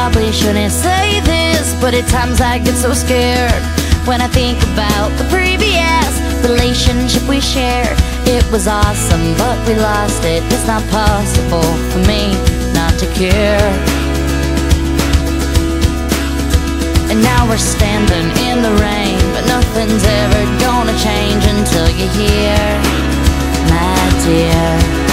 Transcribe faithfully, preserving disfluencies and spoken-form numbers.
probably shouldn't say this, but at times I get so scared when I think about the previous relationship we shared. It was awesome, but we lost it. It's not possible for me not to care. And now we're standing in the rain, but nothing's ever gonna change until you're here, my dear.